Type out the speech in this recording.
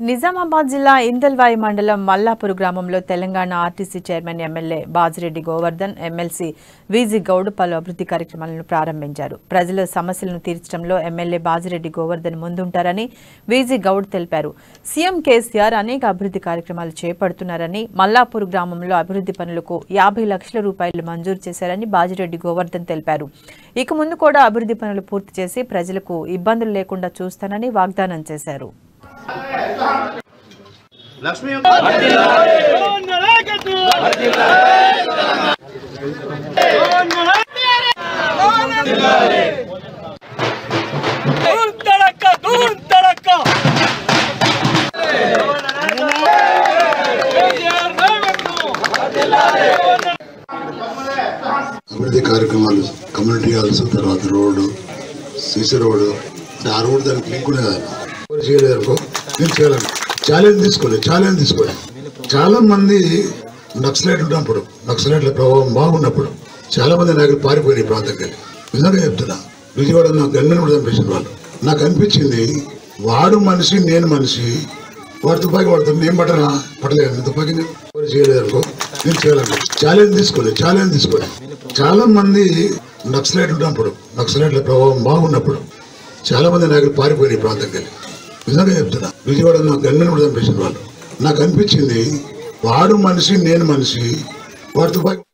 నిజామాబాద్ జిల్లా ఇందల్వాయి మండలం మల్లాపూర్ గ్రామంలో Telangana RTC chairman MLA Bajireddy Govardhan MLC VG Goud పలు అభివృద్ధి కార్యక్రమాలను ప్రారంభించారు. ప్రజల సమస్యలను తీర్చడంలో ఎమ్మెల్యే బాజిరెడ్డి గోవర్ధన్ ముందుంటారని వీజీ గౌడ్ తెలిపారు. సీఎం కేసీఆర్ అనేక అభివృద్ధి కార్యక్రమాలు చేపడుతున్నారని, మల్లాపూర్ గ్రామంలో అభివృద్ధి పనులకు 50 లక్షల రూపాయలు మంజూరు చేశారని బాజిరెడ్డి గోవర్ధన్ తెలిపారు. ఇక ముందు కూడా అభివృద్ధి పనులు పూర్తి చేసి ప్రజలకు ఇబ్బందులు లేకుండా చూస్తానని వాగ్దానం చేశారు. లక్ష్మీ అభివృద్ధి కార్యక్రమాలు, కమ్యూనిటీ హాల్స్, తర్వాత రోడ్డు, సీసీ రోడ్డు, ఆ రోడ్డు దానికి లింక్ ఉండేది. చేయలేదనుకో నేను చేయాలని ఛాలెంజ్ తీసుకోలే. చాలా మంది నక్సలైట్ ఉన్నప్పుడు, నక్సలైట్ల ప్రభావం బాగున్నప్పుడు చాలా మంది నాయకులు పారిపోయిన ఈ ప్రాంతంకి. నిజంగా చెప్తున్నా, విజయవాడ నాకు గంటను కూడా చంపేసిన వాళ్ళు. నాకు అనిపించింది, వాడు మనిషి నేను మనిషి, వాడు తుపాకీ వాడుతాను, నేను పట్టలేదు తుపాకీ చేయలేదనుకో నేను చేయాలని ఛాలెంజ్ తీసుకోలే. చాలా మంది నక్సలైట్ ఉన్నప్పుడు, నక్సలైట్ల ప్రభావం బాగున్నప్పుడు చాలా మంది నాయకులు పారిపోయిన ఈ ప్రాంతంకి. నిజంగా చెప్తున్నా, విజయవాడ నాకు గంటను కూడా చంపేసిన వాళ్ళు. నాకు అనిపించింది, వాడు మనిషి నేను మనిషి, వాడు తుపాకీ